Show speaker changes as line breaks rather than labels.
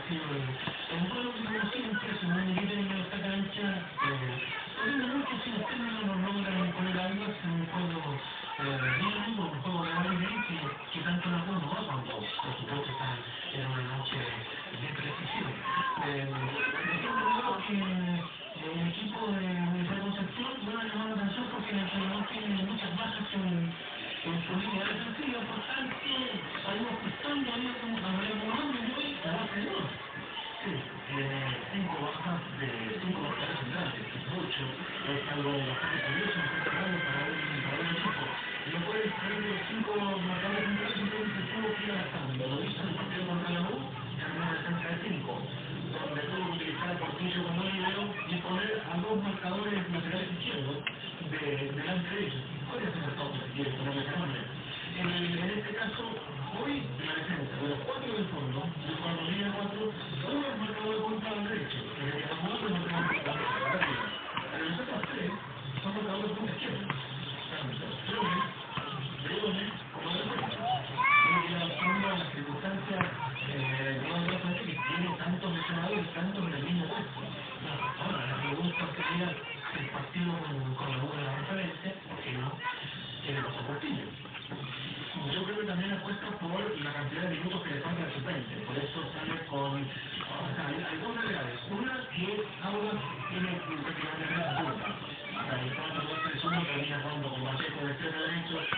sido el juego que como siempre, si no inviten en esta cancha, depende mucho si los términos nos logran poner algo, es un juego dinámico, un juego de baile que tanto nos gusta, ¿no? Cuando, por supuesto, están en una noche de precisión. Decía primero que el equipo de Universidad de Concepción me ha llamado la atención porque el entrenador tiene muchas bajas en su línea defensiva, por tanto, salimos ajustando ahí como a ver cómo anda y hoy la baja de dos. Sí, tiene cinco marcadores centrales, que es mucho, es algo bastante curioso, bastante raro para un equipo. No puedes tener los cinco marcadores centrales, simplemente tuvo que ir adaptando, y lo hizo en el partido contra la U, en una defensa de 5, donde tuvo que utilizar a Portillo como líbero y poner a dos marcadores laterales izquierdos delante de ellos. Puede ser todo si quiere ponerle ese nombre. En este caso, hoy la defensa de los cuatro del fondo, de cuando línea 4, uno es marcador contra el derecho, el que nos mueve es marcador contra el derecho, pero los otros tres son marcadores contra izquierdo, tanto Flores, Leones como de frente. Tiene que ir adaptando a las circunstancias de un frente que tiene tantos lesionados y tantos en el mismo puesto. Ahora, la pregunta sería si el partido con la buena referencia, ¿por qué no? Tiene los Portillo. Yo creo que también apuesta por la cantidad de minutos que le falta al suplente, por eso sale con... O sea, hay dos realidades. Una, que Audax tiene prácticamente tres puntas. Hasta el 4-2-3-1 termina jugando con Vallejo de extremo derecho,